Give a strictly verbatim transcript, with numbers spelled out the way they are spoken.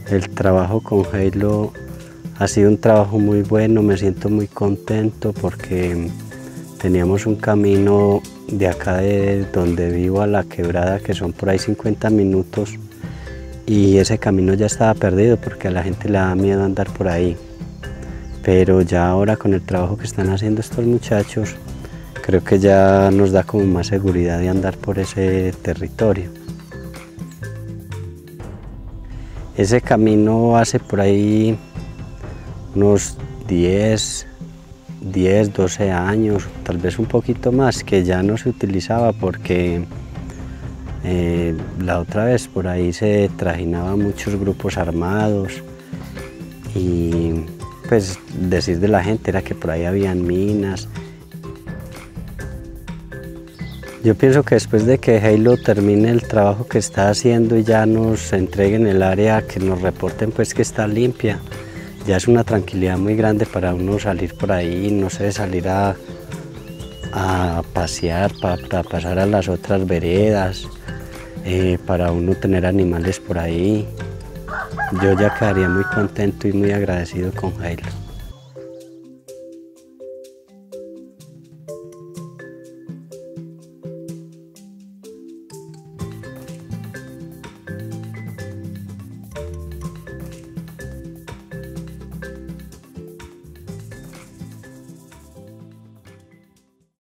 El trabajo con Halo ha sido un trabajo muy bueno, me siento muy contento porque teníamos un camino de acá de donde vivo a la quebrada que son por ahí cincuenta minutos y ese camino ya estaba perdido porque a la gente le da miedo andar por ahí. Pero ya ahora con el trabajo que están haciendo estos muchachos, creo que ya nos da como más seguridad de andar por ese territorio. Ese camino hace por ahí unos diez, doce años, tal vez un poquito más, que ya no se utilizaba porque eh, la otra vez por ahí se trajinaban muchos grupos armados y pues decir de la gente era que por ahí habían minas. Yo pienso que después de que Halo termine el trabajo que está haciendo y ya nos entreguen el área, que nos reporten pues que está limpia, ya es una tranquilidad muy grande para uno salir por ahí, no sé, salir a, a pasear, para, para pasar a las otras veredas, eh, para uno tener animales por ahí. Yo ya quedaría muy contento y muy agradecido con Halo.